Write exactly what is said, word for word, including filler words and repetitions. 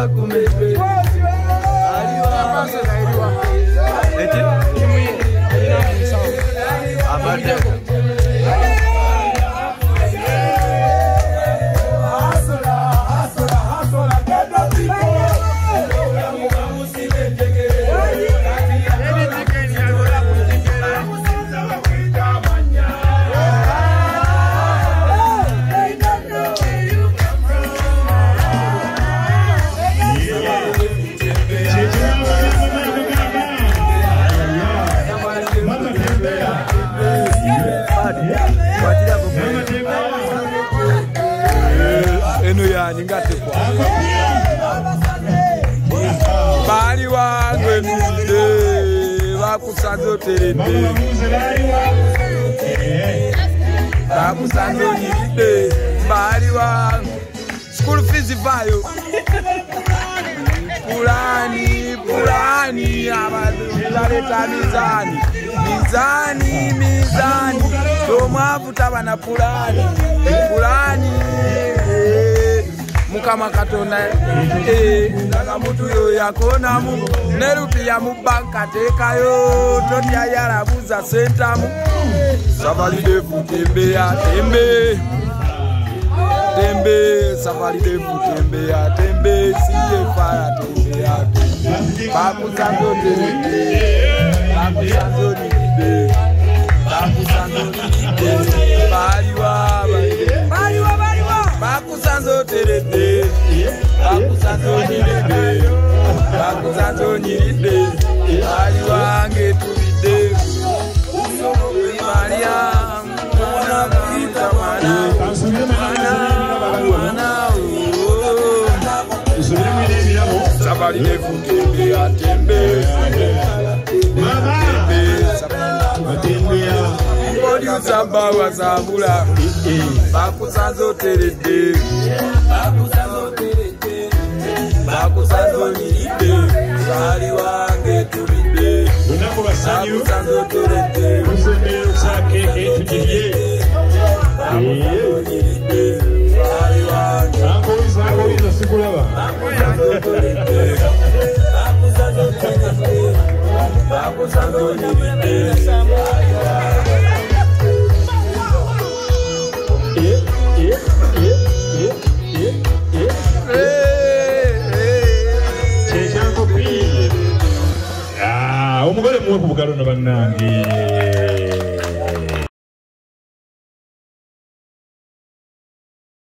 kumebe aliwa eti abade Bali wangu emide Wakusanzo terede Wakusanzo nyide Bali wangu School fees vayo Pulani, pulani Abaleta mizani Mizani, mizani Tomwavuta wana pulani Pulani Mukama katonda eh nanga mutu yo yakona mu nerupi ya mubanka tekayo totya yarabuza sentamu safari defu tembe ya tembe tembe safari defu tembe ya tembe siye fara tembe ya tembe babu sanzo tembe babu sanzo tembe babu sanzo tembe baliwa baliwa baliwa babu sanzo terede babu sanzo nyiride babu sanzo nyiride baliwa ngetubide Maria mwana kita mwana mwana sabali nefuke ya tembe mama tembe Odi usamba wa zabula Bakusanzo terede Bakusanzo terede Bakusanzo nyiride Sali wange tubide Bakusanzo terede Usende usake etujiriye Bakusanzo nyiride Sali wange Ango iza, ango iza sikulaba Bakusanzo terede Bakusanzo terede Bakusanzo nyiride Sali wange umugore muwe ku bugaro n'abannange